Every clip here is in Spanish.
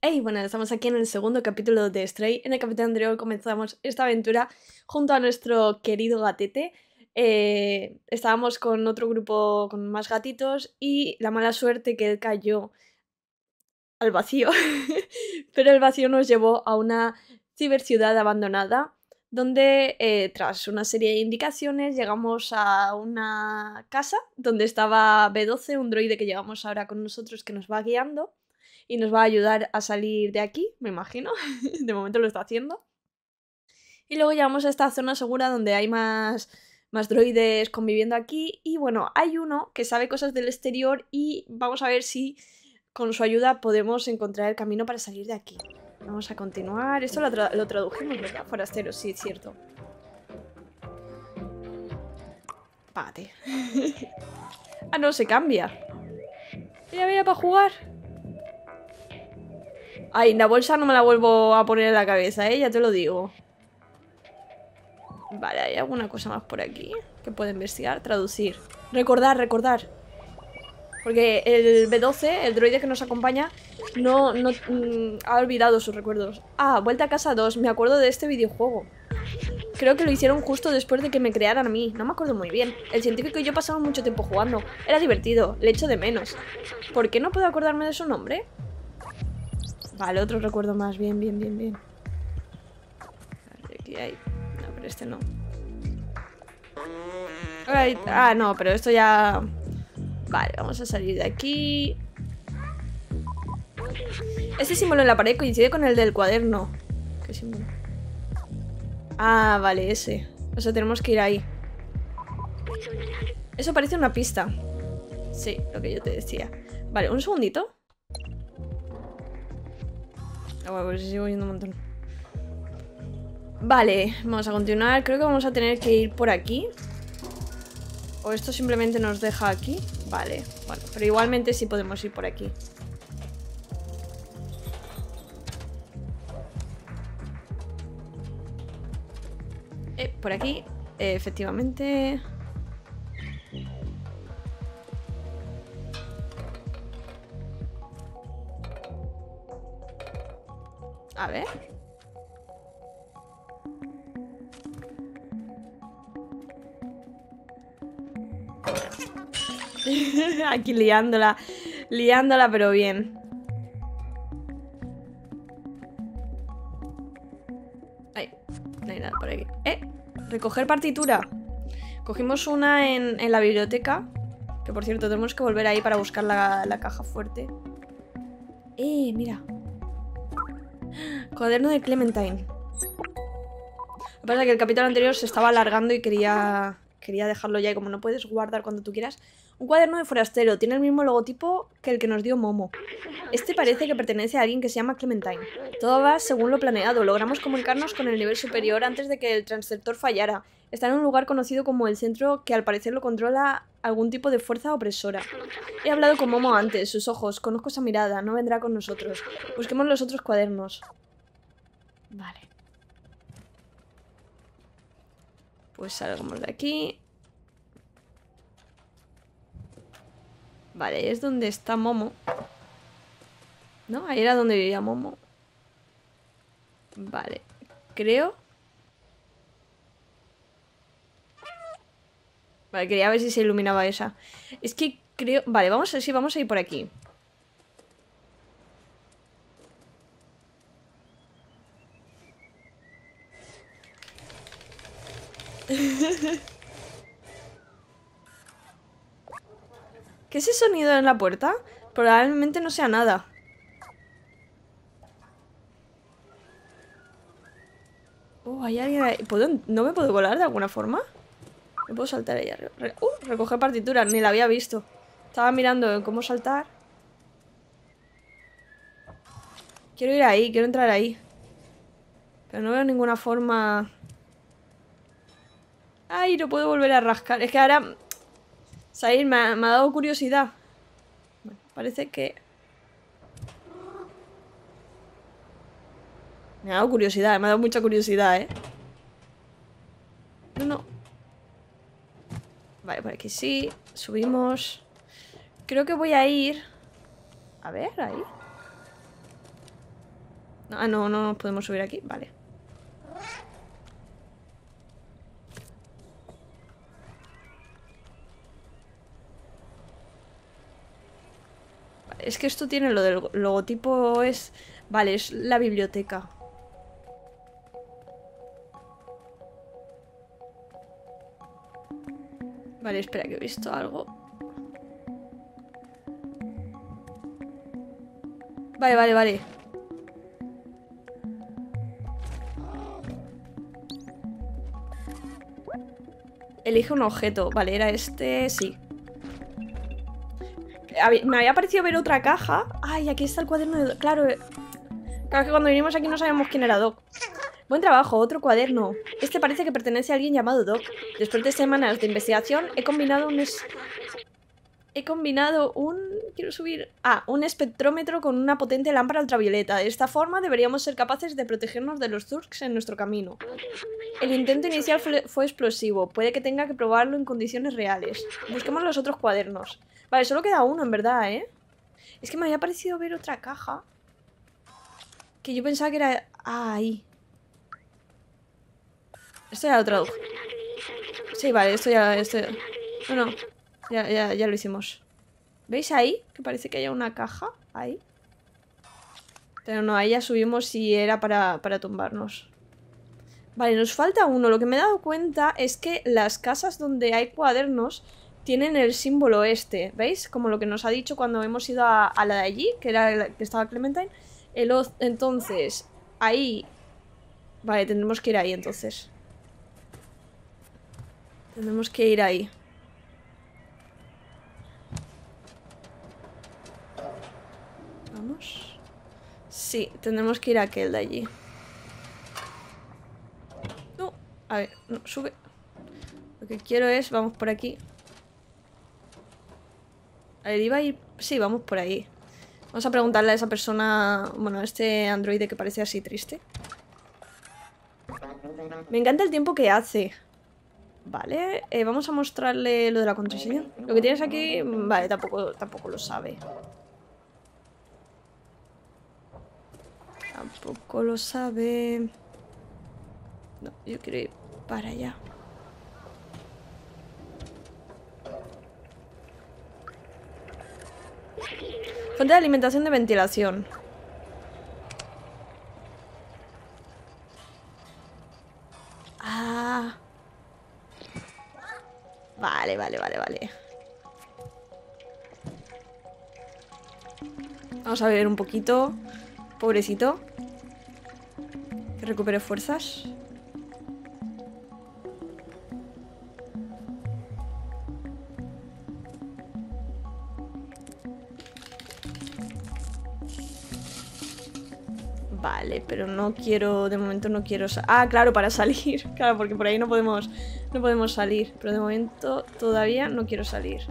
Hey, bueno, estamos aquí en el segundo capítulo de Stray. En el capítulo anterior comenzamos esta aventura junto a nuestro querido gatete. Estábamos con otro grupo con más gatitos y la mala suerte que él cayó al vacío. Pero el vacío nos llevó a una ciberciudad abandonada donde tras una serie de indicaciones llegamos a una casa donde estaba B12, un droide que llevamos ahora con nosotros que nos va guiando y nos va a ayudar a salir de aquí, me imagino. De momento lo está haciendo. Y luego llegamos a esta zona segura donde hay más droides conviviendo aquí. Y bueno, hay uno que sabe cosas del exterior y vamos a ver si con su ayuda podemos encontrar el camino para salir de aquí. Vamos a continuar. Esto lo tradujimos, ¿verdad? Forastero, sí, cierto. Págate. Ah, no, se cambia. Mira, mira, para jugar. Ay, la bolsa no me la vuelvo a poner en la cabeza, ya te lo digo. Vale, ¿hay alguna cosa más por aquí que pueda investigar? Traducir. Recordar. Porque el B12, el droide que nos acompaña, no ha olvidado sus recuerdos. Ah, Vuelta a Casa 2. Me acuerdo de este videojuego. Creo que lo hicieron justo después de que me crearan a mí. No me acuerdo muy bien. El científico y yo pasamos mucho tiempo jugando. Era divertido. Le echo de menos. ¿Por qué no puedo acordarme de su nombre? Vale, otro recuerdo más. Bien. Aquí hay... No, pero este no. Ah, no, pero esto ya... Vale, vamos a salir de aquí. Este símbolo en la pared coincide con el del cuaderno. ¿Qué símbolo? Ah, vale, ese. O sea, tenemos que ir ahí. Eso parece una pista. Sí, lo que yo te decía. Vale, un segundito. Ah, bueno, pues sigo yendo un montón. Vale, vamos a continuar. Creo que vamos a tener que ir por aquí. O esto simplemente nos deja aquí. Vale, bueno, pero igualmente sí podemos ir por aquí. Por aquí, efectivamente. A ver. Aquí liándola. Liándola, pero bien. Ay, no hay nada por aquí. Recoger partitura. Cogimos una en la biblioteca. Que por cierto, tenemos que volver ahí para buscar la caja fuerte. Mira. Cuaderno de Clementine. Lo que pasa es que el capítulo anterior se estaba alargando y quería dejarlo ya. Y como no puedes guardar cuando tú quieras. Un cuaderno de forastero. Tiene el mismo logotipo que el que nos dio Momo. Este parece que pertenece a alguien que se llama Clementine. Todo va según lo planeado. Logramos comunicarnos con el nivel superior antes de que el transceptor fallara. Está en un lugar conocido como el centro que al parecer lo controla algún tipo de fuerza opresora. He hablado con Momo antes, sus ojos, conozco esa mirada, no vendrá con nosotros. Busquemos los otros cuadernos. Vale. Pues salgamos de aquí. Vale, ahí es donde está Momo. ¿No? Ahí era donde vivía Momo. Vale, creo... Vale, quería ver si se iluminaba esa. Es que creo... Vale, vamos a ir por aquí. ¿Qué es ese sonido en la puerta? Probablemente no sea nada. Hay alguien ahí. ¿No me puedo colar de alguna forma? ¿Me puedo saltar ahí arriba? Recoger partitura, ni la había visto. Estaba mirando cómo saltar. Quiero ir ahí, quiero entrar ahí. Pero no veo ninguna forma... Ay, no puedo volver a rascar. Es que ahora... Salir me ha dado curiosidad. Bueno, parece que... Me ha dado curiosidad, me ha dado mucha curiosidad, No. Vale, por aquí sí. Subimos. Creo que voy a ir... A ver, ahí. Ah, no, no nos podemos subir aquí. Vale. Es que esto tiene lo del logotipo es... Vale, es la biblioteca. Vale, espera, que he visto algo. Vale, vale, vale. Elige un objeto. Vale, era este... Sí. Me había parecido ver otra caja. Ay, aquí está el cuaderno de... Claro, claro que cuando vinimos aquí no sabíamos quién era Doc. Buen trabajo, otro cuaderno. Este parece que pertenece a alguien llamado Doc. Después de semanas de investigación, he combinado un... Quiero subir... Ah, un espectrómetro con una potente lámpara ultravioleta. De esta forma deberíamos ser capaces de protegernos de los Zurks en nuestro camino. El intento inicial fue explosivo. Puede que tenga que probarlo en condiciones reales. Busquemos los otros cuadernos. Vale, solo queda uno, en verdad, ¿eh? Es que me había parecido ver otra caja. Que yo pensaba que era... Ah, ahí. Esto ya lo traduje. Sí, vale, esto ya... No, no. Ya lo hicimos. ¿Veis ahí? Que parece que haya una caja. Ahí. Pero no, ahí ya subimos y era para tumbarnos. Vale, nos falta uno. Lo que me he dado cuenta es que las casas donde hay cuadernos tienen el símbolo este. ¿Veis? Como lo que nos ha dicho cuando hemos ido a la de allí, que era la que estaba Clementine. Entonces, ahí... Vale, tendremos que ir ahí entonces. Tendremos que ir ahí. Vamos. Sí, tendremos que ir a aquel de allí. No, a ver, no, sube. Lo que quiero es, vamos por aquí. A ver, iba a ir... Sí, vamos por ahí. Vamos a preguntarle a esa persona... Bueno, a este androide que parece así triste. Me encanta el tiempo que hace. Vale, vamos a mostrarle lo de la contraseña. Lo que tienes aquí... Vale, tampoco lo sabe. Tampoco lo sabe. No, yo quiero ir para allá. Fuente de alimentación de ventilación. Ah. Vale. Vamos a beber un poquito. Pobrecito. Que recupere fuerzas. Vale, pero no quiero... De momento no quiero... Ah, claro, para salir. Claro, porque por ahí no podemos salir. Pero de momento todavía no quiero salir.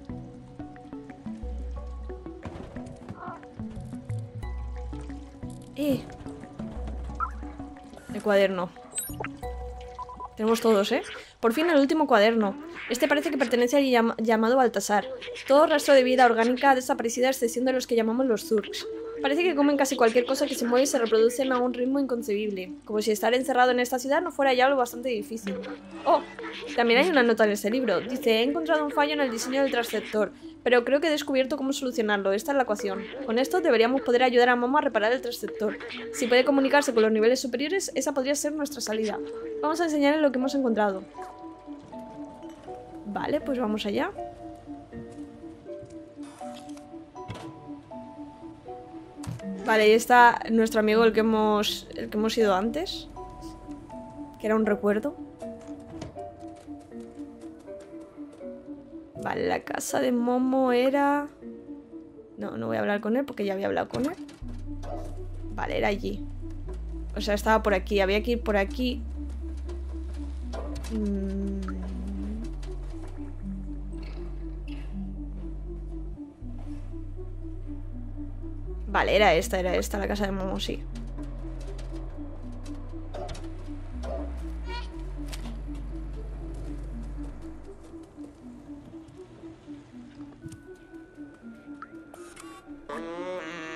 El cuaderno. Tenemos todos, ¿eh? Por fin el último cuaderno. Este parece que pertenece a alguien llamado Baltasar. Todo rastro de vida orgánica ha desaparecido a excepción de los que llamamos los Zurks. Parece que comen casi cualquier cosa que se mueve y se reproducen a un ritmo inconcebible. Como si estar encerrado en esta ciudad no fuera ya algo bastante difícil. Oh, también hay una nota en este libro. Dice, he encontrado un fallo en el diseño del transceptor, pero creo que he descubierto cómo solucionarlo. Esta es la ecuación. Con esto deberíamos poder ayudar a Momo a reparar el transceptor. Si puede comunicarse con los niveles superiores, esa podría ser nuestra salida. Vamos a enseñarle lo que hemos encontrado. Vale, pues vamos allá. Vale, ahí está nuestro amigo el que hemos ido antes. Que era un recuerdo. Vale, la casa de Momo era... No voy a hablar con él porque ya había hablado con él. Vale, era allí. O sea, estaba por aquí. Había que ir por aquí. Vale, era esta la casa de Momo, sí.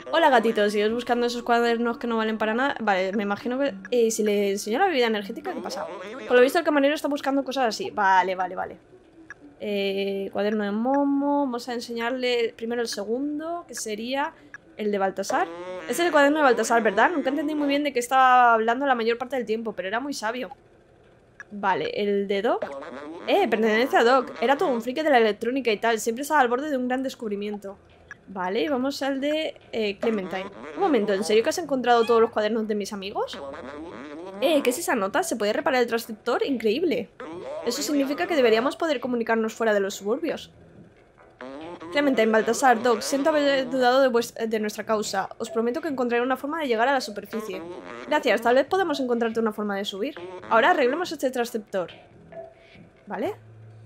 Hola gatitos, ¿sigues buscando esos cuadernos que no valen para nada? Vale, me imagino que si le enseño la bebida energética, ¿qué pasa? Por lo visto el camarero está buscando cosas así. Vale. Cuaderno de Momo. Vamos a enseñarle primero el segundo, que sería el de Baltasar. Este es el cuaderno de Baltasar, ¿verdad? Nunca entendí muy bien de qué estaba hablando la mayor parte del tiempo, pero era muy sabio. Vale, el de Doc. Pertenece a Doc. Era todo un friki de la electrónica y tal. Siempre estaba al borde de un gran descubrimiento. Vale, y vamos al de Clementine. Un momento, ¿en serio que has encontrado todos los cuadernos de mis amigos? ¿Qué es esa nota? ¿Se puede reparar el transceptor? Increíble. Eso significa que deberíamos poder comunicarnos fuera de los suburbios. Clementine, Baltasar, Doc, siento haber dudado de nuestra causa. Os prometo que encontraré una forma de llegar a la superficie. Gracias, tal vez podamos encontrarte una forma de subir. Ahora arreglemos este transceptor. ¿Vale?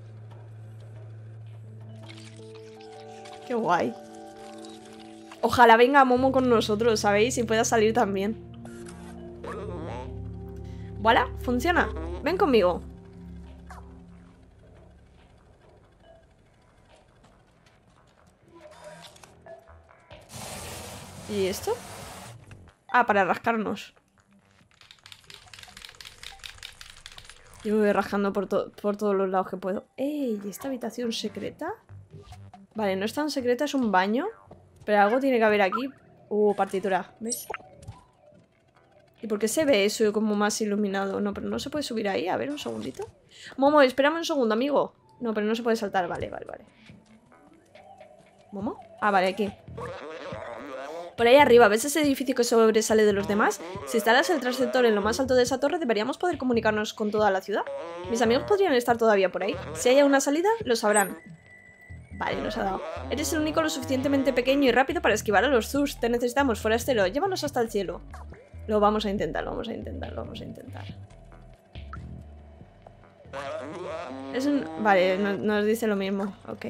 Qué guay. Ojalá venga Momo con nosotros, ¿sabéis? Y pueda salir también. ¡Voilà! ¡Funciona! Ven conmigo. ¿Y esto? Ah, para rascarnos. Yo me voy rascando por todos los lados que puedo. ¡Ey! ¿Y esta habitación secreta? Vale, no es tan secreta, es un baño. Pero algo tiene que haber aquí. Partitura, ¿ves? ¿Y por qué se ve eso como más iluminado? No, pero no se puede subir ahí. A ver, un segundito. Momo, espérame un segundo, amigo. No, pero no se puede saltar. Vale. ¿Momo? Ah, vale, aquí. Por ahí arriba, ¿ves ese edificio que sobresale de los demás? Si instalas el transceptor en lo más alto de esa torre, deberíamos poder comunicarnos con toda la ciudad. Mis amigos podrían estar todavía por ahí. Si hay una salida, lo sabrán. Vale, nos ha dado. Eres el único lo suficientemente pequeño y rápido para esquivar a los Zurs. Te necesitamos, forastero. Llévanos hasta el cielo. Lo vamos a intentar. Es un... Vale, nos dice lo mismo. Ok.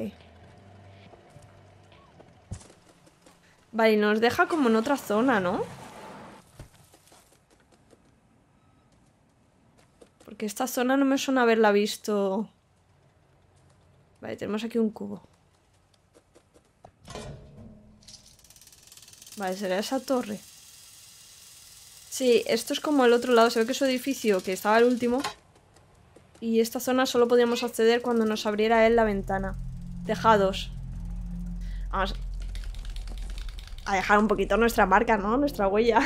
Vale, nos deja como en otra zona, ¿no? Porque esta zona no me suena haberla visto. Vale, tenemos aquí un cubo. Vale, será esa torre. Sí, esto es como el otro lado. Se ve que es su edificio, que estaba el último. Y esta zona solo podíamos acceder cuando nos abriera él la ventana. Tejados. Vamos a dejar un poquito nuestra marca, ¿no? Nuestra huella.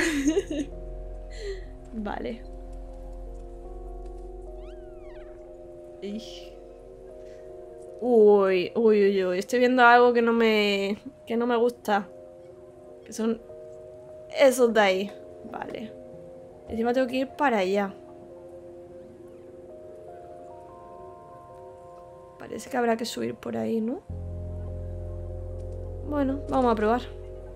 Vale. Uy. Estoy viendo algo que no me gusta. Que son esos de ahí. Vale. Encima tengo que ir para allá. Parece que habrá que subir por ahí, ¿no? Bueno, vamos a probar.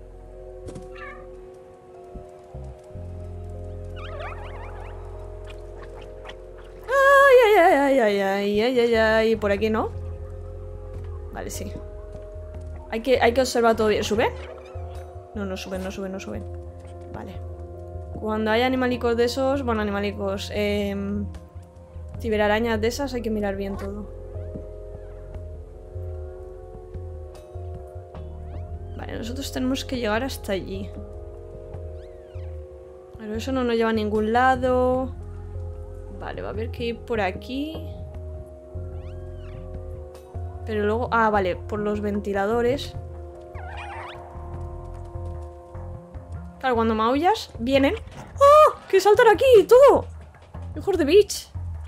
Ay. Por aquí no. Vale, sí. Hay que observar todo bien. ¿Sube? No suben. Vale. Cuando hay animalicos de esos... Bueno, animalicos... ciberarañas de esas hay que mirar bien todo. Vale, nosotros tenemos que llegar hasta allí. Pero eso no nos lleva a ningún lado. Vale, va a haber que ir por aquí. Pero luego... Ah, vale, por los ventiladores. Claro, cuando maullas, vienen. ¡Oh! ¡Que saltan aquí! ¡Todo! ¡Hijos de bitch!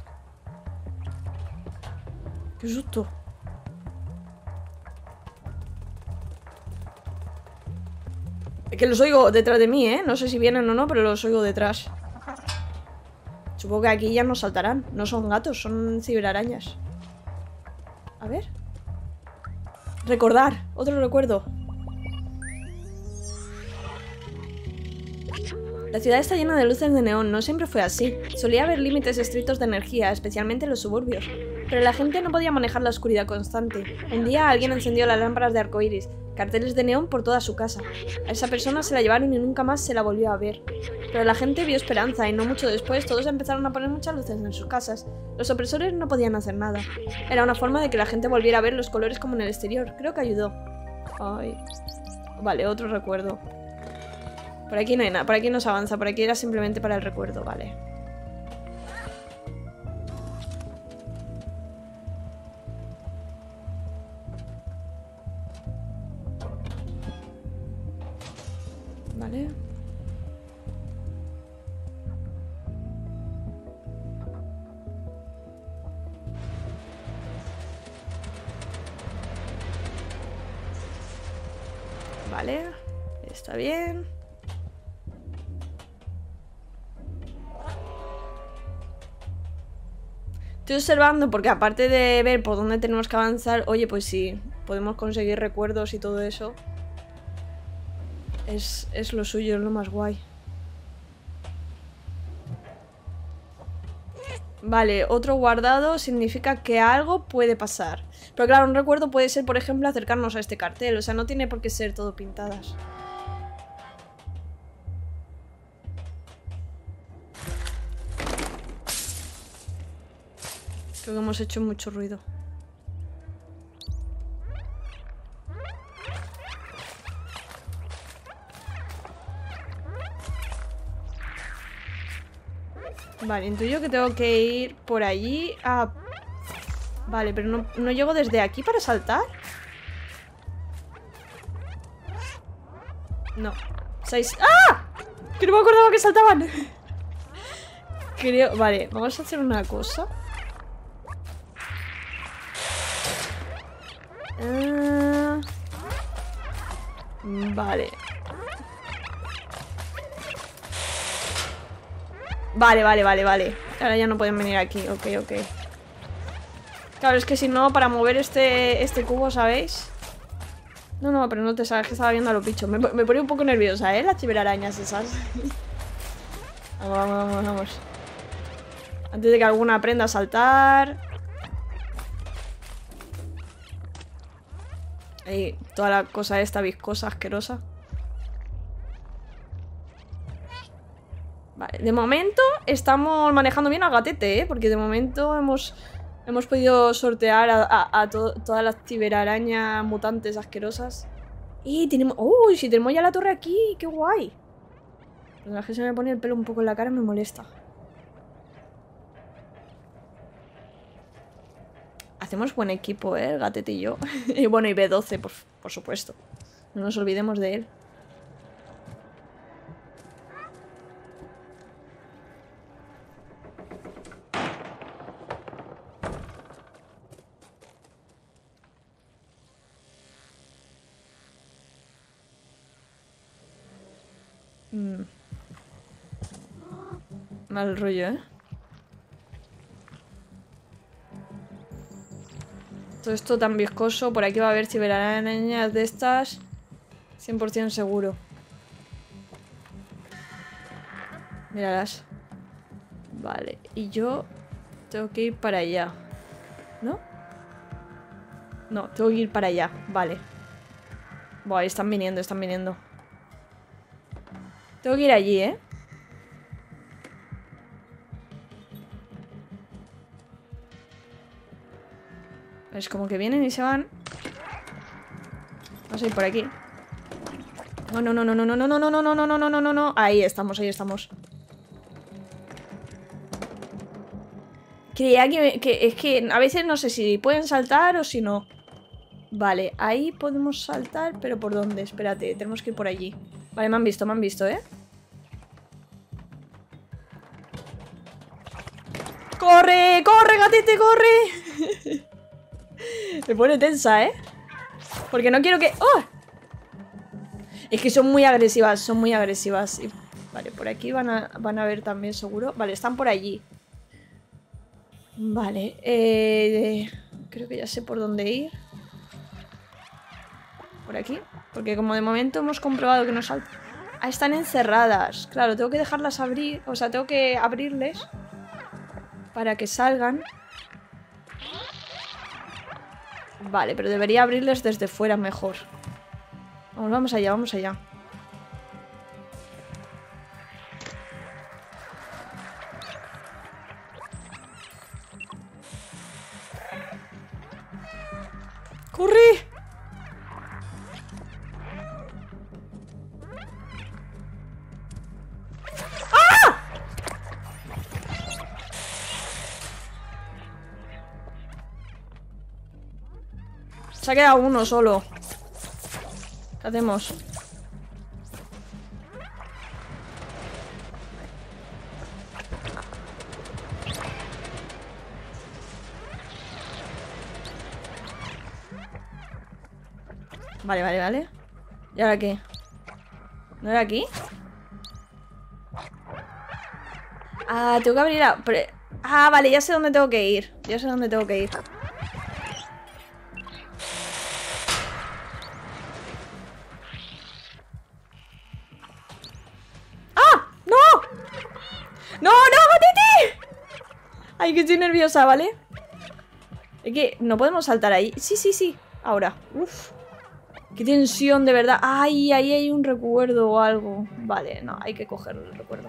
¡Qué susto! Es que los oigo detrás de mí, ¿eh? No sé si vienen o no, pero los oigo detrás. Supongo que aquí ya no saltarán. No son gatos, son ciberarañas. A ver. Recordar. Otro recuerdo. La ciudad está llena de luces de neón, no siempre fue así. Solía haber límites estrictos de energía, especialmente en los suburbios. Pero la gente no podía manejar la oscuridad constante. Un día alguien encendió las lámparas de arcoíris, carteles de neón por toda su casa. A esa persona se la llevaron y nunca más se la volvió a ver. Pero la gente vio esperanza y no mucho después todos empezaron a poner muchas luces en sus casas. Los opresores no podían hacer nada. Era una forma de que la gente volviera a ver los colores como en el exterior. Creo que ayudó. Ay. Vale, otro recuerdo. Por aquí no hay nada, por aquí no se avanza, por aquí era simplemente para el recuerdo, vale. Vale. Vale, está bien. Estoy observando porque aparte de ver por dónde tenemos que avanzar, oye, pues sí, podemos conseguir recuerdos y todo eso. Es lo suyo, es lo más guay. Vale, otro guardado significa que algo puede pasar. Pero claro, un recuerdo puede ser, por ejemplo, acercarnos a este cartel. O sea, no tiene por qué ser todo pintadas. Creo que hemos hecho mucho ruido. Vale, intuyo que tengo que ir por allí a... Vale, pero no llego desde aquí para saltar. No. 6... ¡Ah! Que no me acordaba que saltaban. Creo... Vale, vamos a hacer una cosa. Vale. Vale. Ahora ya no pueden venir aquí. Ok. Claro, es que si no, para mover este cubo, ¿sabéis? No, pero no te sabes que estaba viendo a los bichos. Me pone un poco nerviosa, ¿eh? Las ciberarañas esas. Vamos. Antes de que alguna aprenda a saltar. Ahí, toda la cosa esta viscosa, asquerosa. Vale, de momento estamos manejando bien al gatete, ¿eh? Porque de momento hemos podido sortear a todas las ciberarañas mutantes asquerosas. Y tenemos... ¡Uy! Si tenemos ya la torre aquí, ¡qué guay! La verdad es que se me pone el pelo un poco en la cara y me molesta. Hacemos buen equipo, ¿eh? El gatete y yo. Y bueno, y B12, por supuesto. No nos olvidemos de él. Mal rollo, ¿eh? Todo esto tan viscoso. Por aquí va a haber ciberarañas de estas. 100% seguro. Míralas. Vale, y yo tengo que ir para allá. ¿No? No, tengo que ir para allá. Vale. Buah, están viniendo. Tengo que ir allí, ¿eh? Es como que vienen y se van. Vamos a ir por aquí. No. Ahí estamos. Creía que es que a veces no sé si pueden saltar o si no. Vale, ahí podemos saltar, pero ¿por dónde? Espérate, tenemos que ir por allí. Vale, me han visto, ¿eh? ¡Corre, gatete, corre! Me pone tensa, ¿eh? Porque no quiero que... ¡Oh! Es que son muy agresivas, Y... Vale, por aquí van a ver también seguro. Vale, están por allí. Vale, creo que ya sé por dónde ir. Por aquí. Porque como de momento hemos comprobado que no saltan. Ah, están encerradas. Claro, tengo que dejarlas abrir. O sea, tengo que abrirles para que salgan. Vale, pero debería abrirles desde fuera mejor. Vamos allá. ¡Corre! Se ha quedado uno solo. ¿Qué hacemos? Vale, vale, vale. ¿Y ahora qué? ¿No era aquí? Ah, tengo que abrir la... Ah, vale, ya sé dónde tengo que ir. Ya sé dónde tengo que ir. ¡Ah! ¡No! ¡No, no, Gatete! Ay, que estoy nerviosa, ¿vale? Es que no podemos saltar ahí. Sí, sí, sí. Ahora. Uf. Qué tensión, de verdad. Ay, ahí hay un recuerdo o algo. Vale, no, hay que coger el recuerdo.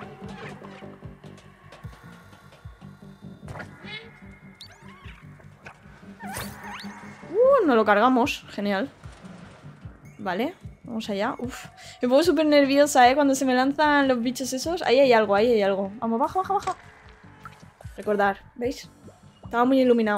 No lo cargamos. Genial. Vale, vamos allá. Uf. Me pongo súper nerviosa, cuando se me lanzan los bichos esos. Ahí hay algo, ahí hay algo. Vamos, baja, baja, baja. Recordar, ¿veis? Estaba muy iluminado.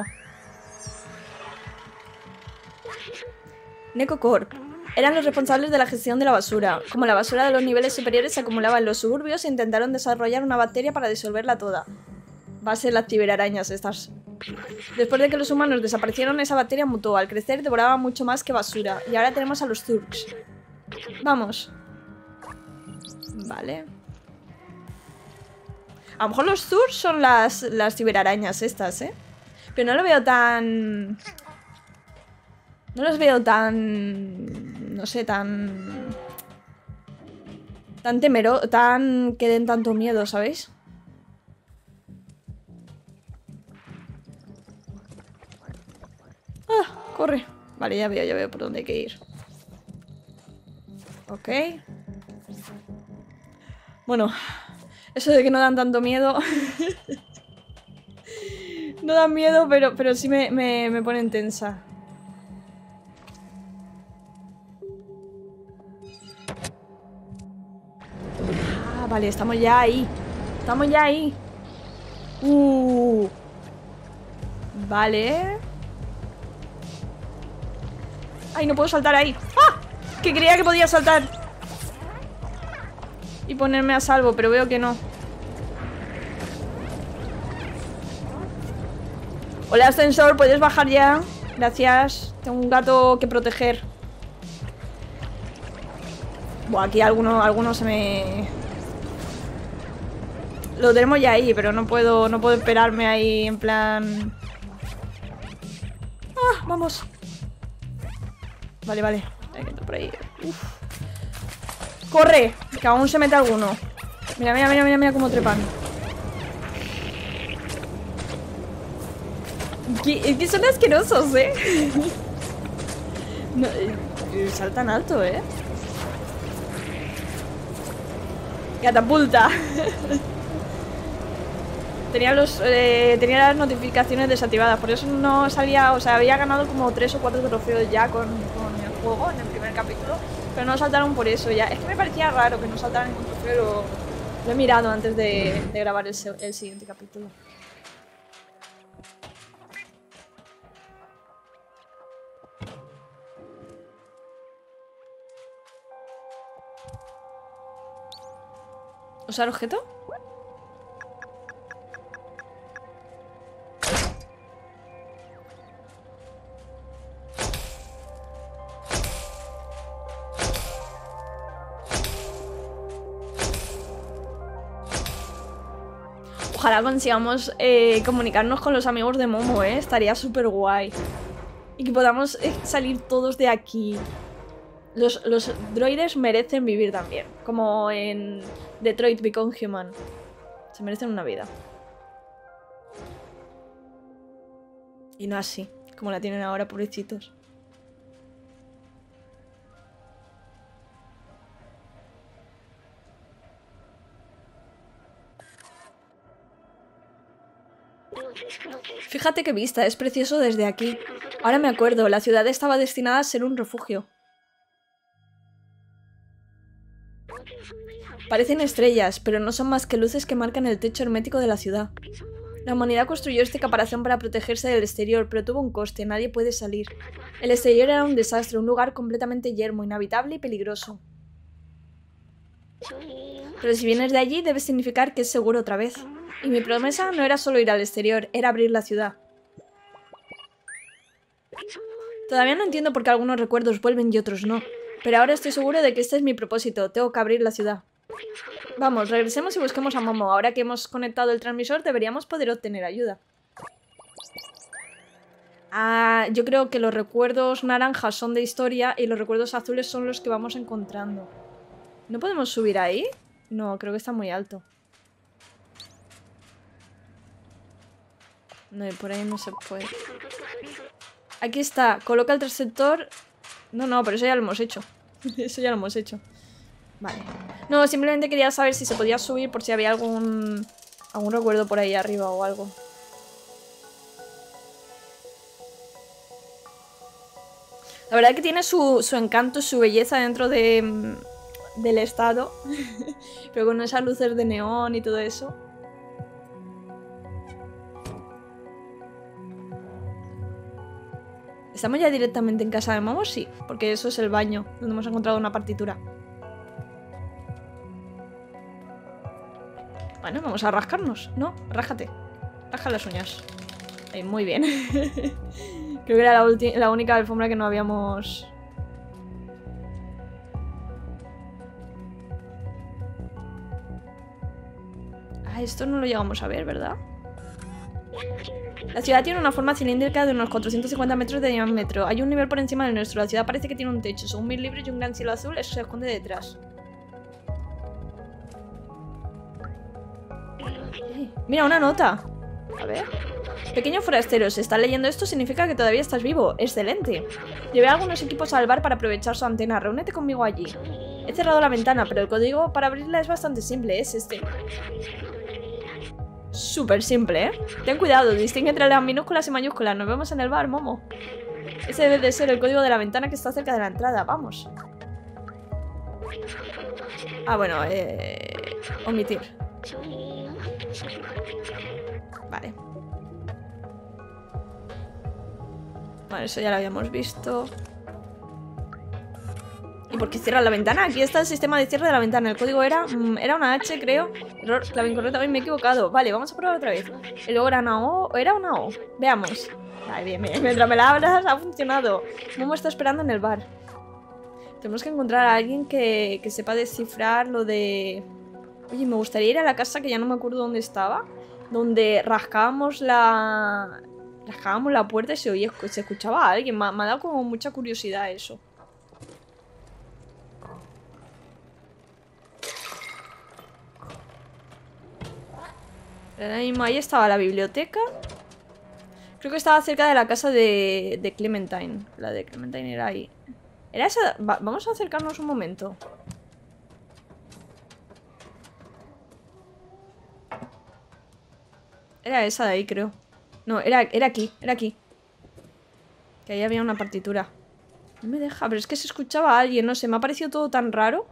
Necocorp. Eran los responsables de la gestión de la basura. Como la basura de los niveles superiores se acumulaba en los suburbios, intentaron desarrollar una bacteria para disolverla toda. Va a ser las ciberarañas estas. Después de que los humanos desaparecieron, esa bacteria mutó. Al crecer devoraba mucho más que basura. Y ahora tenemos a los Zurks. Vamos. Vale. A lo mejor los Zurks son las ciberarañas estas, ¿eh? Pero no lo veo tan... No los veo tan... No sé, tan... Tan temero... Tan... que den tanto miedo, ¿sabéis? ¡Ah! Corre. Vale, ya veo por dónde hay que ir. Ok. Bueno, eso de que no dan tanto miedo... No dan miedo, pero sí me ponen tensa. Ah, vale, estamos ya ahí. Estamos ya ahí. Vale. Ay, no puedo saltar ahí. ¡Ah! Que creía que podía saltar y ponerme a salvo, pero veo que no. Hola, ascensor, ¿puedes bajar ya? Gracias. Tengo un gato que proteger. Buah, aquí alguno se me... Lo tenemos ya ahí, pero no puedo esperarme ahí en plan... ¡Ah! Vamos. Vale, vale. Hay que entrar por ahí. Uf. ¡Corre! Que aún se mete alguno. Mira, mira, mira, mira, mira cómo trepan. Es que son asquerosos, ¿eh? No, saltan alto, ¿eh? Catapulta. Tenía las notificaciones desactivadas, por eso no salía, o sea, había ganado como 3 o 4 trofeos ya con el juego en el primer capítulo, pero no saltaron por eso ya. Es que me parecía raro que no saltaran ningún trofeo, lo he mirado antes de grabar el siguiente capítulo. ¿Usar objeto? Ojalá consigamos comunicarnos con los amigos de Momo, estaría súper guay. Y que podamos salir todos de aquí. Los droides merecen vivir también, como en Detroit Become Human. Se merecen una vida. Y no así, como la tienen ahora, pobrecitos. Fíjate qué vista, es precioso desde aquí. Ahora me acuerdo, la ciudad estaba destinada a ser un refugio. Parecen estrellas, pero no son más que luces que marcan el techo hermético de la ciudad. La humanidad construyó este caparazón para protegerse del exterior, pero tuvo un coste, nadie puede salir. El exterior era un desastre, un lugar completamente yermo, inhabitable y peligroso. Pero si vienes de allí, debe significar que es seguro otra vez. Y mi promesa no era solo ir al exterior, era abrir la ciudad. Todavía no entiendo por qué algunos recuerdos vuelven y otros no. Pero ahora estoy seguro de que este es mi propósito, tengo que abrir la ciudad. Vamos, regresemos y busquemos a Momo. Ahora que hemos conectado el transmisor, deberíamos poder obtener ayuda. Ah, yo creo que los recuerdos naranjas son de historia y los recuerdos azules son los que vamos encontrando. ¿No podemos subir ahí? No, creo que está muy alto. No, por ahí no se puede. Aquí está, coloca el transceptor. No, pero eso ya lo hemos hecho. Eso ya lo hemos hecho. Vale. No, simplemente quería saber si se podía subir por si había algún recuerdo por ahí arriba o algo. La verdad que tiene su encanto, su belleza dentro del estado. Pero con esas luces de neón y todo eso. ¿Estamos ya directamente en casa de Momo? Sí, porque eso es el baño, donde hemos encontrado una partitura. Bueno, vamos a rascarnos. No, rájate. Rasca las uñas. Muy bien. Creo que era la única alfombra que no habíamos... Ah, esto no lo llegamos a ver, ¿verdad? La ciudad tiene una forma cilíndrica de unos 450 metros de diámetro. Hay un nivel por encima del nuestro. La ciudad parece que tiene un techo. Según mis libros y un gran cielo azul, eso se esconde detrás. Mira, una nota. A ver. Pequeño forastero, si estás leyendo esto significa que todavía estás vivo. ¡Excelente! Llevé algunos equipos al bar para aprovechar su antena. Reúnete conmigo allí. He cerrado la ventana, pero el código para abrirla es bastante simple. Es este. Súper simple, ¿eh? Ten cuidado, distingue entre las minúsculas y mayúsculas. Nos vemos en el bar, Momo. Ese debe de ser el código de la ventana que está cerca de la entrada. Vamos. Ah, bueno, omitir. Vale. Vale, eso ya lo habíamos visto. ¿Y por qué cierra la ventana? Aquí está el sistema de cierre de la ventana. El código era una H, creo. Error, clave incorrecta. Hoy me he equivocado. Vale, vamos a probar otra vez. Y luego era una O. ¿Era una O? Veamos. Vale, bien. Mientras me la hablas, ha funcionado. Momo está esperando en el bar. Tenemos que encontrar a alguien que sepa descifrar lo de... Oye, me gustaría ir a la casa que ya no me acuerdo dónde estaba. Donde rascábamos la puerta y se escuchaba a alguien. Me ha dado como mucha curiosidad eso. Ahora mismo ahí estaba la biblioteca. Creo que estaba cerca de la casa de Clementine. La de Clementine era ahí. ¿Era esa? Vamos a acercarnos un momento. Era esa de ahí, creo. No, era aquí, era aquí. Que ahí había una partitura. No me deja, pero es que se escuchaba a alguien, no sé, me ha parecido todo tan raro.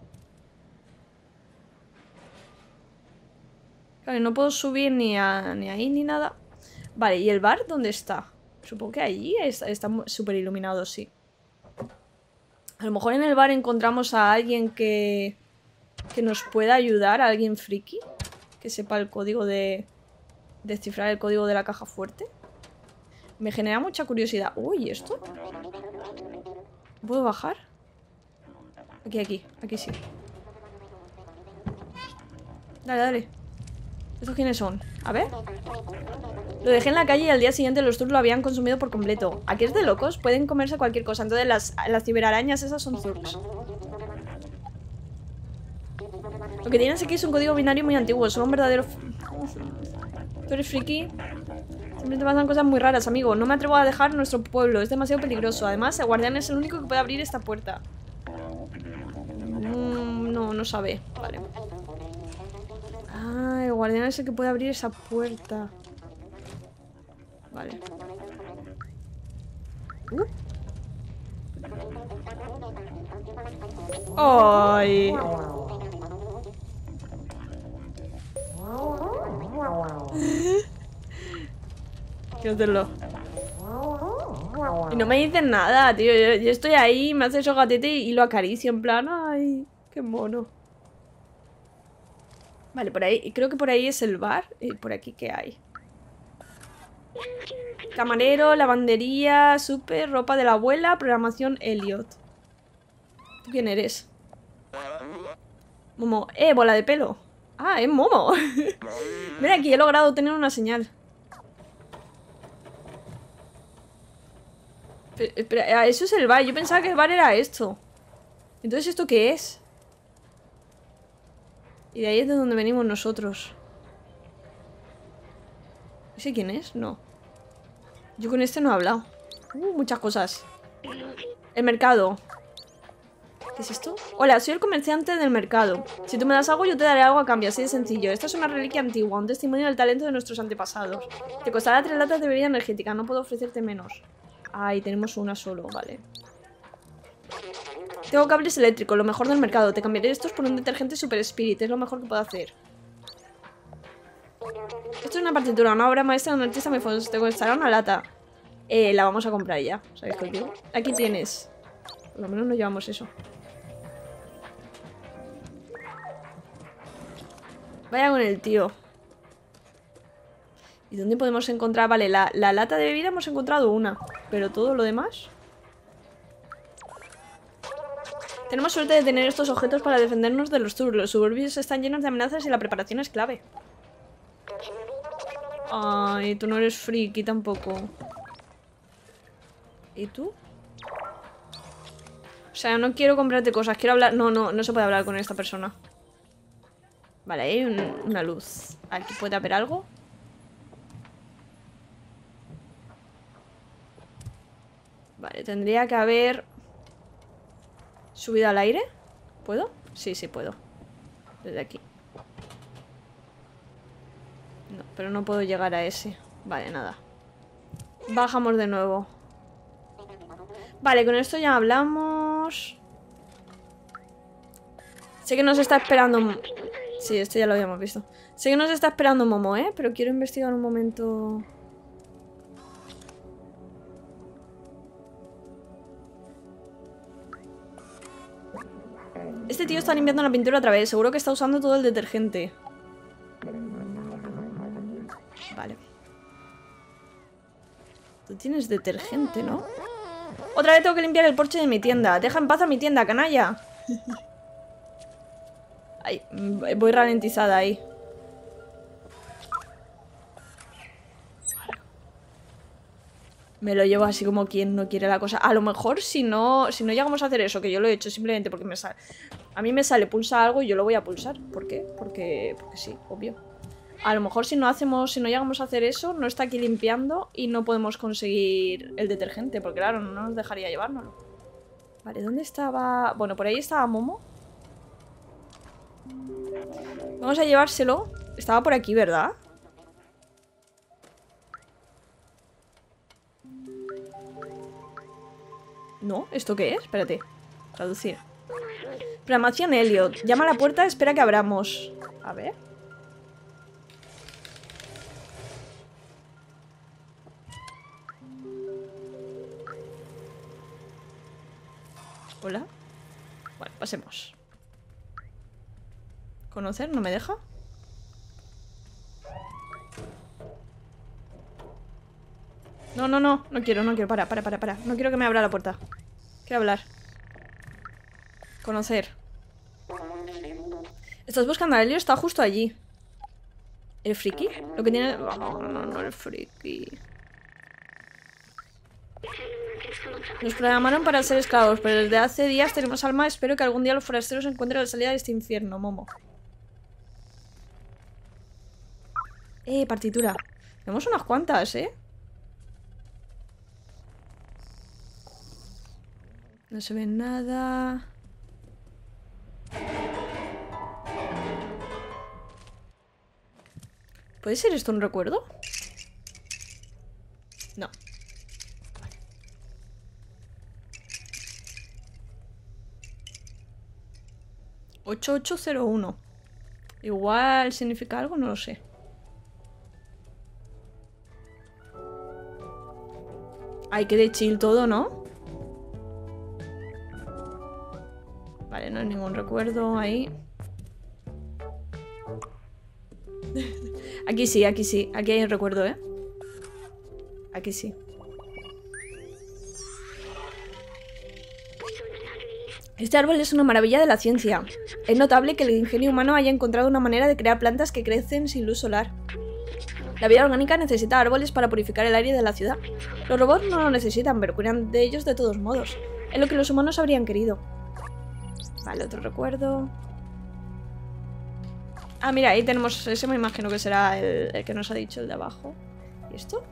Claro, no puedo subir ni ahí ni nada. Vale, ¿y el bar dónde está? Supongo que allí está súper iluminado, sí. A lo mejor en el bar encontramos a alguien que nos pueda ayudar, a alguien friki. Que sepa el código de... descifrar el código de la caja fuerte. Me genera mucha curiosidad. Uy, ¿esto? ¿Puedo bajar? Aquí sí. Dale. ¿Estos quiénes son? A ver. Lo dejé en la calle y al día siguiente los Zurks lo habían consumido por completo. Aquí es de locos, pueden comerse cualquier cosa. Entonces las ciberarañas esas son Zurks. Lo que tienes aquí es un código binario muy antiguo. Son un verdadero... ¿Tú eres friki? Siempre te pasan cosas muy raras, amigo. No me atrevo a dejar nuestro pueblo. Es demasiado peligroso. Además, el guardián es el único que puede abrir esta puerta. No sabe. Vale. Ah, el guardián es el que puede abrir esa puerta. Vale. ¡Ay! Quiero hacerlo. Y no me dicen nada, tío. Yo estoy ahí, me hace eso gatete y lo acaricio en plan, ay, qué mono. Vale, por ahí, creo que por ahí es el bar. ¿Y por aquí qué hay? Camarero, lavandería, súper, ropa de la abuela, programación Elliot. ¿Tú quién eres? Momo. Bola de pelo. Ah, es Momo. Mira aquí, he logrado tener una señal. Espera, eso es el bar. Yo pensaba que el bar era esto. Entonces, ¿esto qué es? Y de ahí es de donde venimos nosotros. ¿Ese quién es? No. Yo con este no he hablado. Muchas cosas. El mercado. ¿Qué es esto? Hola, soy el comerciante del mercado. Si tú me das algo, yo te daré algo a cambio. Así de sencillo. Esta es una reliquia antigua, un testimonio del talento de nuestros antepasados. Te costará 3 latas de bebida energética. No puedo ofrecerte menos. Ay, tenemos una solo, vale. Tengo cables eléctricos, lo mejor del mercado. Te cambiaré estos por un detergente Super Spirit. Es lo mejor que puedo hacer. Esto es una partitura, una obra maestra de un artista muy famoso. Te costará una lata. La vamos a comprar ya. ¿Sabéis qué os digo? Aquí tienes. Por lo menos no llevamos eso. Vaya con el tío. ¿Y dónde podemos encontrar? Vale, la lata de bebida hemos encontrado una. Pero todo lo demás... Tenemos suerte de tener estos objetos para defendernos de los tours. Los suburbios están llenos de amenazas y la preparación es clave. Ay, tú no eres friki tampoco. ¿Y tú? O sea, no quiero comprarte cosas, quiero hablar... No se puede hablar con esta persona. Vale, hay una luz. ¿Aquí puede haber algo? Vale, tendría que haber... ¿Subido al aire? ¿Puedo? Sí, sí puedo. Desde aquí. No, pero no puedo llegar a ese. Vale, nada. Bajamos de nuevo. Vale, con esto ya hablamos. Sé que nos está esperando... Sí, esto ya lo habíamos visto. Sé que nos está esperando Momo, ¿eh? Pero quiero investigar un momento... Este tío está limpiando la pintura otra vez. Seguro que está usando todo el detergente. Vale. Tú tienes detergente, ¿no? Otra vez tengo que limpiar el porche de mi tienda. Deja en paz a mi tienda, canalla. Ay, voy ralentizada ahí. Me lo llevo así como quien no quiere la cosa. A lo mejor si no llegamos a hacer eso, que yo lo he hecho simplemente porque me sale... A mí me sale pulsa algo y yo lo voy a pulsar. ¿Por qué? Porque sí, obvio. A lo mejor si no llegamos a hacer eso, no está aquí limpiando y no podemos conseguir el detergente, porque claro, no nos dejaría llevárnoslo. Vale, ¿dónde estaba? Bueno, por ahí estaba Momo. Vamos a llevárselo. Estaba por aquí, ¿verdad? No, ¿esto qué es? Espérate. Traducir. Programación Elliot. Llama a la puerta, espera que abramos. A ver. Hola. Bueno, pasemos. ¿Conocer? ¿No me deja? No quiero, para. No quiero que me abra la puerta. Quiero hablar. Conocer. ¿Estás buscando a Elliot? Está justo allí. ¿El friki? Lo que tiene... No, el friki. Nos programaron para ser esclavos, pero desde hace días tenemos alma. Espero que algún día los forasteros encuentren la salida de este infierno, Momo. Partitura. Tenemos unas cuantas, No se ve nada. ¿Puede ser esto un recuerdo? No. 8801. Igual significa algo, no lo sé. Ay, que de chill todo, ¿no? Vale, no hay ningún recuerdo ahí. Aquí sí, aquí sí. Aquí hay un recuerdo, ¿eh? Aquí sí. Este árbol es una maravilla de la ciencia. Es notable que el ingenio humano haya encontrado una manera de crear plantas que crecen sin luz solar. La vida orgánica necesita árboles para purificar el aire de la ciudad. Los robots no lo necesitan, pero cuidan de ellos de todos modos. Es lo que los humanos habrían querido. Vale, otro recuerdo. Ah, mira, ahí tenemos... Ese me imagino que será el que nos ha dicho el de abajo. ¿Y esto?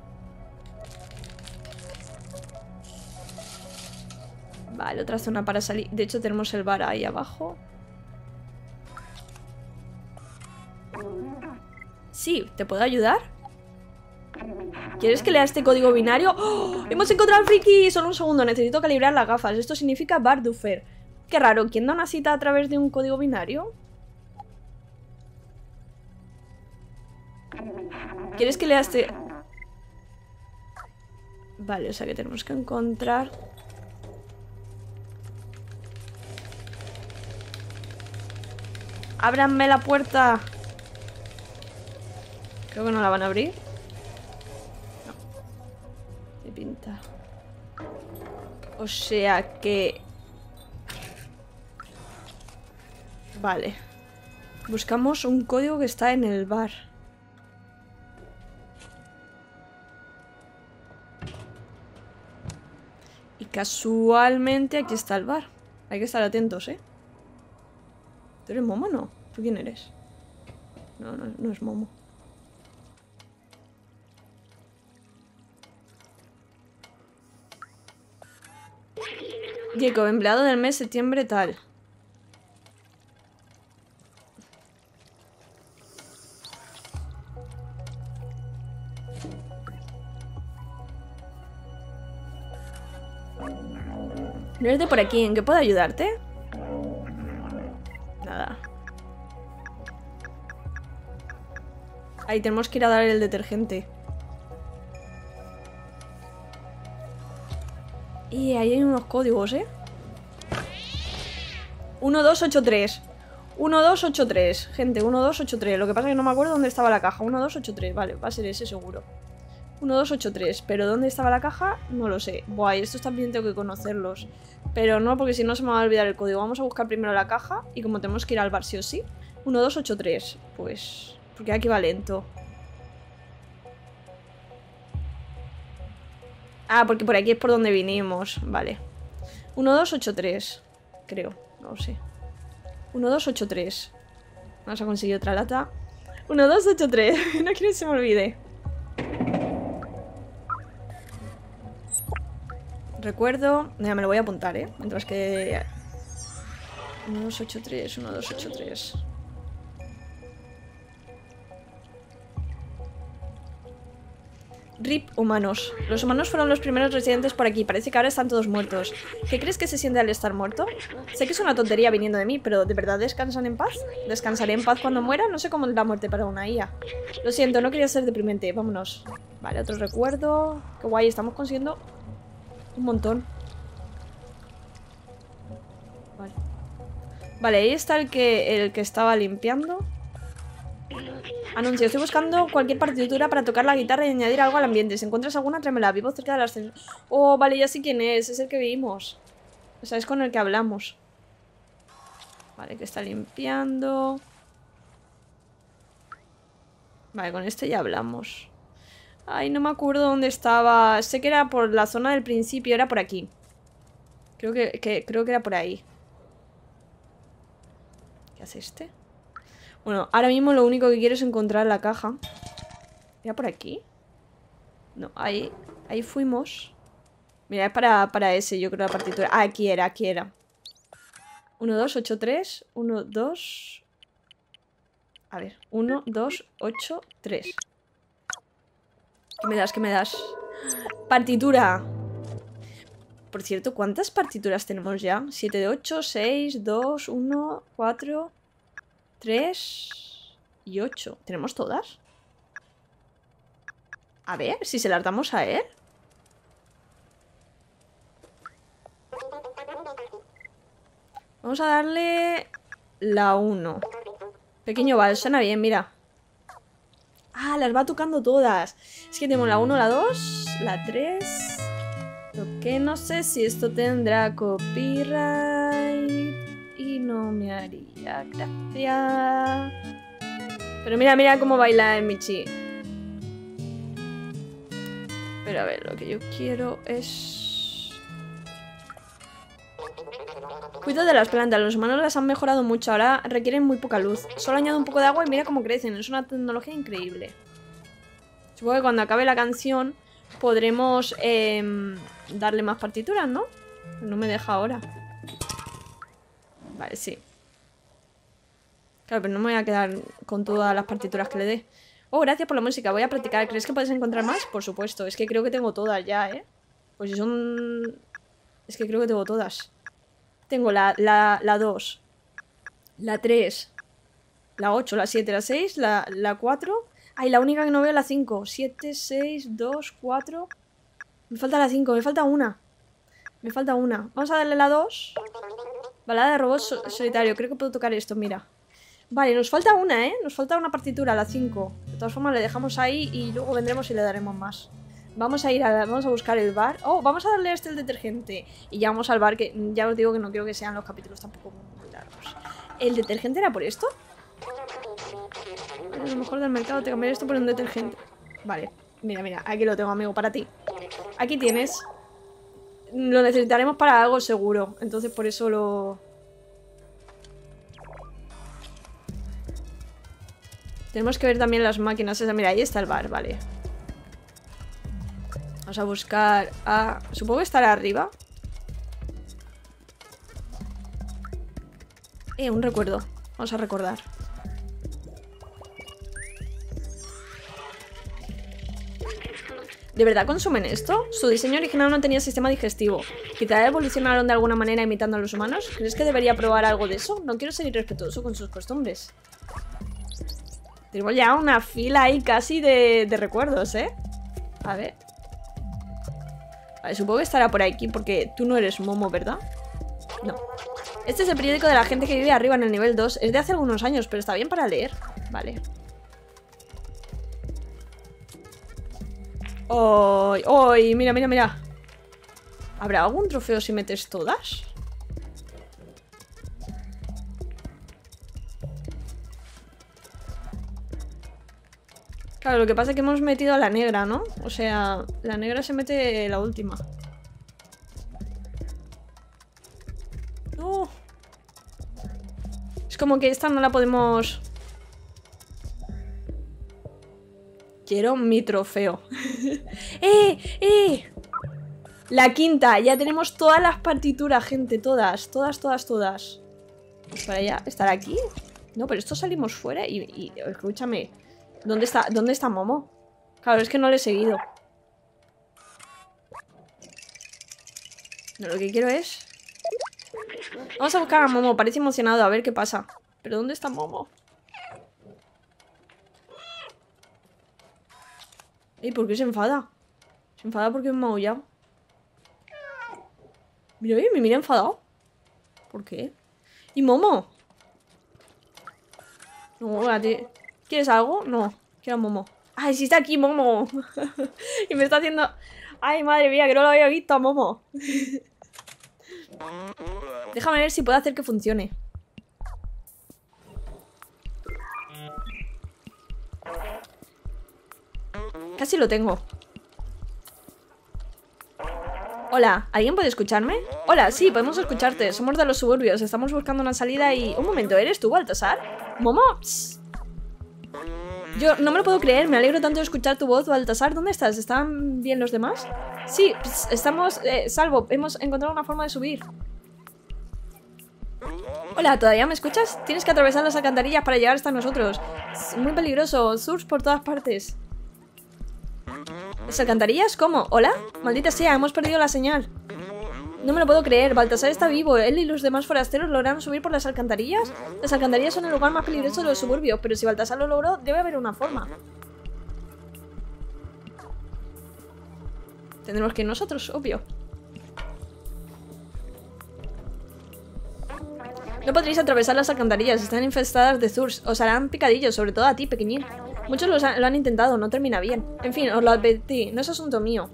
Vale, otra zona para salir. De hecho, tenemos el bar ahí abajo. Sí, ¿te puedo ayudar? ¿Quieres que lea este código binario? ¡Oh! ¡Hemos encontrado al friki! Solo un segundo, necesito calibrar las gafas. Esto significa Bardufer. Qué raro, ¿quién da una cita a través de un código binario? ¿Quieres que lea este...? Vale, o sea que tenemos que encontrar... ¡Ábranme la puerta! Creo que no la van a abrir. No. De pinta. O sea que... Vale. Buscamos un código que está en el bar. Y casualmente aquí está el bar. Hay que estar atentos, ¿eh? ¿Tú eres Momo o no? ¿Tú quién eres? No, no es Momo. Jacob, empleado del mes septiembre tal. No eres de por aquí, ¿en qué puedo ayudarte? Nada. Ahí tenemos que ir a dar el detergente. Y ahí hay unos códigos, ¿eh? 1283. 1283. Gente, 1283. Lo que pasa es que no me acuerdo dónde estaba la caja. 1283. Vale, va a ser ese seguro. 1283. Pero dónde estaba la caja, no lo sé. Buah, y estos también tengo que conocerlos. Pero no, porque si no se me va a olvidar el código. Vamos a buscar primero la caja. Y como tenemos que ir al bar sí o sí. 1283. Pues... porque aquí va lento. Ah, porque por aquí es por donde vinimos. Vale. 1283. Creo. No lo sé. 1283. Vamos a conseguir otra lata. 1283. No quiero que se me olvide. Recuerdo... Ya me lo voy a apuntar, ¿eh? Mientras que... 1283, 1283. RIP humanos. Los humanos fueron los primeros residentes por aquí. Parece que ahora están todos muertos. ¿Qué crees que se siente al estar muerto? Sé que es una tontería viniendo de mí, pero ¿de verdad descansan en paz? ¿Descansaré en paz cuando muera? No sé cómo es la muerte para una IA. Lo siento, no quería ser deprimente. Vámonos. Vale, otro recuerdo. Qué guay, estamos consiguiendo un montón. Vale. Vale, ahí está el que estaba limpiando. Anuncio, estoy buscando cualquier partitura para tocar la guitarra y añadir algo al ambiente. Si encuentras alguna, tráemela. Vivo cerca del ascensor. Oh, vale, ya sé quién es. Es el que vimos. O sea, es con el que hablamos. Vale, que está limpiando. Vale, con este ya hablamos. Ay, no me acuerdo dónde estaba. Sé que era por la zona del principio. Era por aquí. Creo que era por ahí. ¿Qué hace este? Bueno, ahora mismo lo único que quiero es encontrar la caja. ¿Era por aquí? No, ahí fuimos. Mira, es para ese, yo creo, la partitura. Ah, aquí era, aquí era. 1, 2, 8, 3. 1, 2. A ver, 1, 2, 8, 3. ¿Qué me das? ¿Qué me das? Partitura. Por cierto, ¿cuántas partituras tenemos ya? 7 de 8, 6, 2, 1, 4, 3 y 8. ¿Tenemos todas? A ver, si se las damos a él. Vamos a darle la 1. Pequeño Val, suena bien, mira. Ah, las va tocando todas. Es que tenemos la 1, la 2, la 3. Lo que no sé si esto tendrá copyright. Y no me haría gracia. Pero mira, mira cómo baila el Michi. Pero a ver, lo que yo quiero es... Cuido de las plantas, los humanos las han mejorado mucho, ahora requieren muy poca luz. Solo añado un poco de agua y mira cómo crecen, es una tecnología increíble. Supongo que cuando acabe la canción podremos darle más partituras, ¿no? No me deja ahora. Vale, sí. Claro, pero no me voy a quedar con todas las partituras que le dé. Oh, gracias por la música, voy a practicar. ¿Crees que puedes encontrar más? Por supuesto, es que creo que tengo todas ya, ¿eh? Pues si son... Es que creo que tengo todas. Tengo la 2, la 3, la 8, la 7, la 6, la 4. Ay, la única que no veo es la 5. 7, 6, 2, 4. Me falta la 5, me falta una. Me falta una. Vamos a darle la 2. Balada de robot solitario. Creo que puedo tocar esto, mira. Vale, nos falta una, ¿eh? Nos falta una partitura, la 5. De todas formas, le dejamos ahí y luego vendremos y le daremos más. Vamos a ir vamos a buscar el bar. Oh, vamos a darle el detergente. Y ya vamos al bar, que ya os digo que no quiero que sean los capítulos tampoco muy largos. ¿El detergente era por esto? A lo mejor del mercado te cambiaré esto por un detergente. Vale, mira, mira, aquí lo tengo, amigo, para ti. Aquí tienes. Lo necesitaremos para algo seguro. Entonces por eso lo... Tenemos que ver también las máquinas esas. Mira, ahí está el bar, vale. Vamos a buscar a... Supongo que estará arriba. Un recuerdo. Vamos a recordar. ¿De verdad consumen esto? Su diseño original no tenía sistema digestivo. Quizá evolucionaron de alguna manera imitando a los humanos. ¿Crees que debería probar algo de eso? No quiero ser irrespetuoso con sus costumbres. Tenemos ya una fila ahí casi de recuerdos, ¿eh? A ver. Vale, supongo que estará por aquí porque tú no eres Momo, ¿verdad? No. Este es el periódico de la gente que vive arriba en el nivel 2. Es de hace algunos años, pero está bien para leer. Vale. ¡Ay! ¡Ay! Mira, mira, mira. ¿Habrá algún trofeo si metes todas? Claro, lo que pasa es que hemos metido a la negra, ¿no? O sea, la negra se mete la última. ¡No! Es como que esta no la podemos... Quiero mi trofeo. ¡Eh! La quinta. Ya tenemos todas las partituras, gente. Todas, todas, todas, todas. Para allá. ¿Estará aquí? No, pero esto salimos fuera y escúchame. ¿Dónde está Momo? Claro, es que no le he seguido. No, lo que quiero es... Vamos a buscar a Momo. Parece emocionado. A ver qué pasa. ¿Pero dónde está Momo? ¿Por qué se enfada? Se enfada porque me ha maullado. Mira, me mira enfadado. ¿Por qué? ¿Y Momo? No, ¿quieres algo? No, quiero a Momo. ¡Ay, sí está aquí Momo! Y me está haciendo... ¡Ay, madre mía, que no lo había visto a Momo! Déjame ver si puedo hacer que funcione. Casi lo tengo. Hola, ¿alguien puede escucharme? Hola, sí, podemos escucharte. Somos de los suburbios, estamos buscando una salida y... Un momento, ¿eres tú, Baltasar? ¿Momo? Psst. Yo no me lo puedo creer, me alegro tanto de escuchar tu voz, Baltasar. ¿Dónde estás? ¿Están bien los demás? Sí, estamos salvo. Hemos encontrado una forma de subir. Hola, ¿todavía me escuchas? Tienes que atravesar las alcantarillas para llegar hasta nosotros. Es muy peligroso, surf por todas partes. ¿Las alcantarillas? ¿Cómo? ¿Hola? Maldita sea, hemos perdido la señal. No me lo puedo creer, Baltasar está vivo. Él y los demás forasteros lograron subir por las alcantarillas. Las alcantarillas son el lugar más peligroso de los suburbios, pero si Baltasar lo logró, debe haber una forma. Tendremos que ir nosotros, obvio. No podréis atravesar las alcantarillas, están infestadas de Zurs. Os harán picadillos, sobre todo a ti, pequeñín. Muchos lo han intentado, no termina bien. En fin, os lo advertí, no es asunto mío.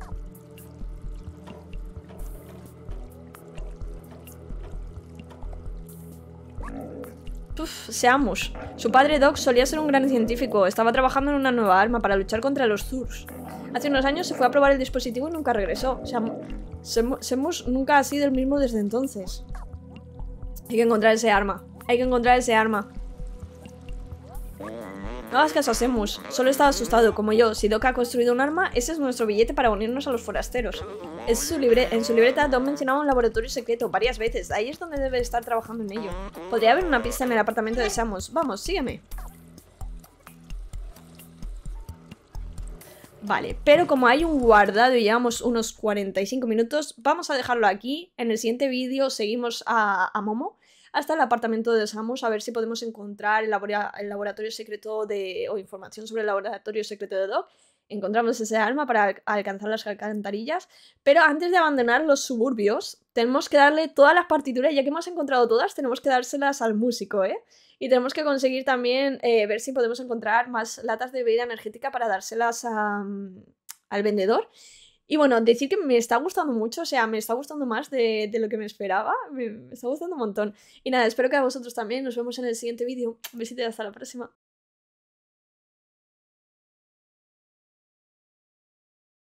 Seamus. Su padre Doc solía ser un gran científico. Estaba trabajando en una nueva arma para luchar contra los Zurs. Hace unos años se fue a probar el dispositivo y nunca regresó. Seamus nunca ha sido el mismo desde entonces. Hay que encontrar ese arma. Hay que encontrar ese arma. No hagas caso a Seamus. Solo estaba asustado, como yo. Si Doc ha construido un arma, ese es nuestro billete para unirnos a los forasteros. En su libreta, Doc mencionaba un laboratorio secreto varias veces. Ahí es donde debe estar trabajando en ello. Podría haber una pista en el apartamento de Seamus. Vamos, sígueme. Vale, pero como hay un guardado y llevamos unos 45 minutos, vamos a dejarlo aquí. En el siguiente vídeo seguimos a Momo hasta el apartamento de Seamus a ver si podemos encontrar el laboratorio secreto o información sobre el laboratorio secreto de Doc. Encontramos ese arma para alcanzar las alcantarillas, pero antes de abandonar los suburbios tenemos que darle todas las partituras, ya que hemos encontrado todas, tenemos que dárselas al músico, ¿eh? Y tenemos que conseguir también ver si podemos encontrar más latas de bebida energética para dárselas al vendedor. Y bueno, decir que me está gustando mucho, o sea, me está gustando más de lo que me esperaba, me está gustando un montón. Y nada, espero que a vosotros también, nos vemos en el siguiente vídeo. Un besito y hasta la próxima.